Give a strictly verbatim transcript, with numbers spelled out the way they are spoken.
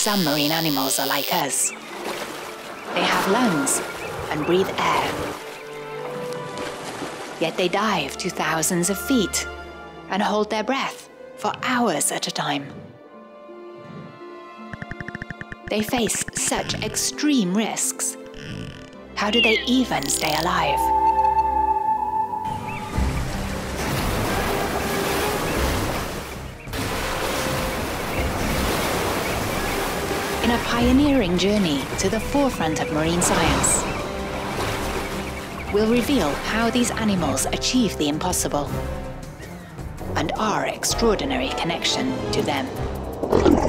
Some marine animals are like us. They have lungs and breathe air. Yet they dive to thousands of feet and hold their breath for hours at a time. They face such extreme risks. How do they even stay alive? In a pioneering journey to the forefront of marine science, we'll reveal how these animals achieve the impossible and our extraordinary connection to them.